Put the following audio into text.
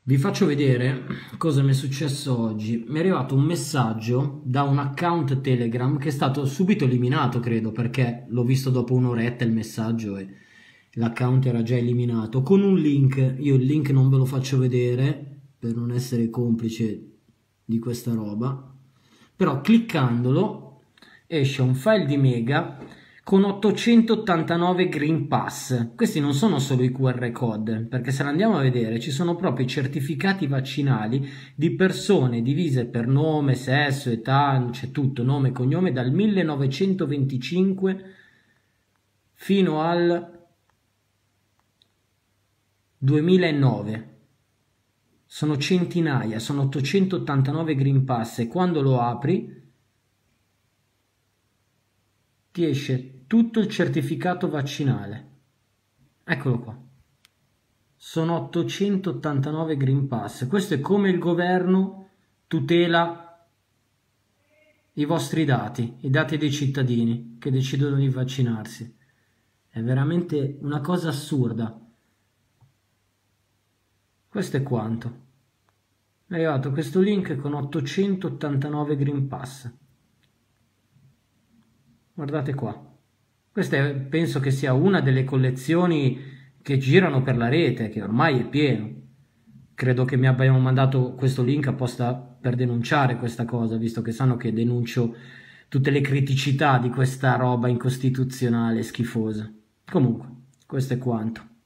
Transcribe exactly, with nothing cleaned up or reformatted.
Vi faccio vedere cosa mi è successo oggi. Mi è arrivato un messaggio da un account Telegram che è stato subito eliminato, credo, perché l'ho visto dopo un'oretta il messaggio e l'account era già eliminato, con un link. Io il link non ve lo faccio vedere per non essere complice di questa roba, però cliccandolo esce un file di mega con ottocentottantanove Green Pass. Questi non sono solo i Q R code, perché se andiamo a vedere ci sono proprio i certificati vaccinali di persone divise per nome, sesso, età, c'è tutto, nome e cognome, dal millenovecentoventicinque fino al duemilanove. Sono centinaia, sono ottocentottantanove Green Pass e quando lo apri ti esce tutto il certificato vaccinale. Eccolo qua. Sono ottocentottantanove Green Pass. Questo è come il governo tutela i vostri dati, i dati dei cittadini che decidono di vaccinarsi. È veramente una cosa assurda. Questo è quanto. È arrivato questo link con ottocentottantanove Green Pass. Guardate qua. Questa è, penso che sia una delle collezioni che girano per la rete, che ormai è pieno. Credo che mi abbiano mandato questo link apposta per denunciare questa cosa, visto che sanno che denuncio tutte le criticità di questa roba incostituzionale schifosa. Comunque, questo è quanto.